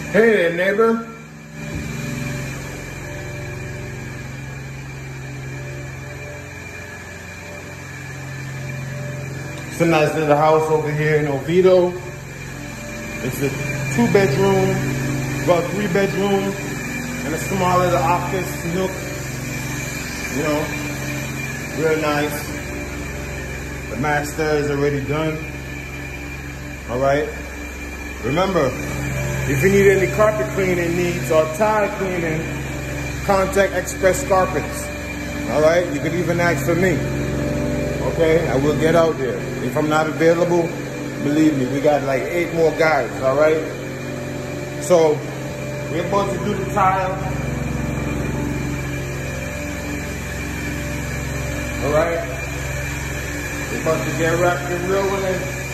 Hey there, neighbor. It's a nice little house over here in Oviedo. It's a 2-bedroom, about 3-bedroom, and a small little office nook. You know, real nice. The master is already done. All right. Remember, if you need any carpet cleaning needs or tile cleaning, contact Express Carpets. All right. You can even ask for me. Okay, I will get out there. If I'm not available, believe me, we got like 8 more guys, all right? So, we're about to do the tile. All right? We're about to get wrapped and rolling.